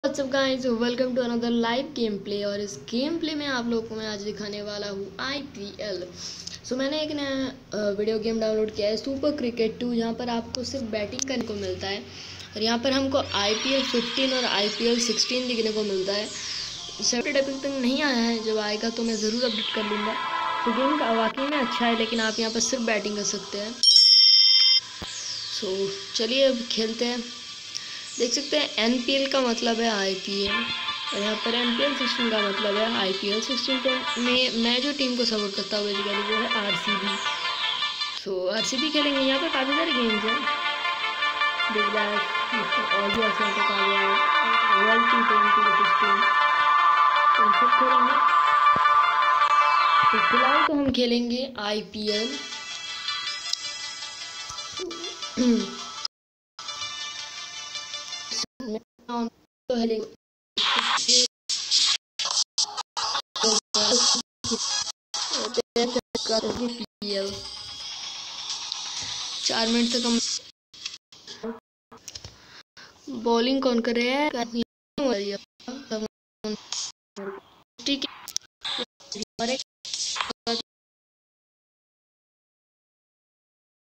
What's up guys, welcome to another live game play. और इस game play में आप लोगों को मैं आज दिखाने वाला हूँ IPL। मैंने एक नया वीडियो गेम डाउनलोड किया है, सुपर क्रिकेट 2, जहाँ पर आपको सिर्फ बैटिंग करने को मिलता है। और यहाँ पर हमको IPL 15 और IPL 16 देखने को मिलता है। 7 अभी तक नहीं आया है, जब आएगा तो मैं ज़रूर अपडेट कर लूँगा। तो गेम का वाकई में अच्छा है, लेकिन आप यहाँ पर सिर्फ बैटिंग कर सकते हैं। चलिए अब खेलते हैं। देख सकते हैं NPL का मतलब है IPL, और यहाँ पर MPL 16 का मतलब है IPL 16। तो मैं जो टीम को सपोर्ट करता हूँ बेसिकली वो है RCB। RCB खेलेंगे। यहाँ पर काफ़ी सारे गेम्स हैं, बिग बैश, और भी ऐसे तो आ गया है, वर्ल्ड T20 16, तो सब खेलेंगे। तो फिलहाल तो हम खेलेंगे IPL। तो हेलेंगे 4 मिनट तक हम बॉलिंग कौन कर रहे हैं। ठीक है,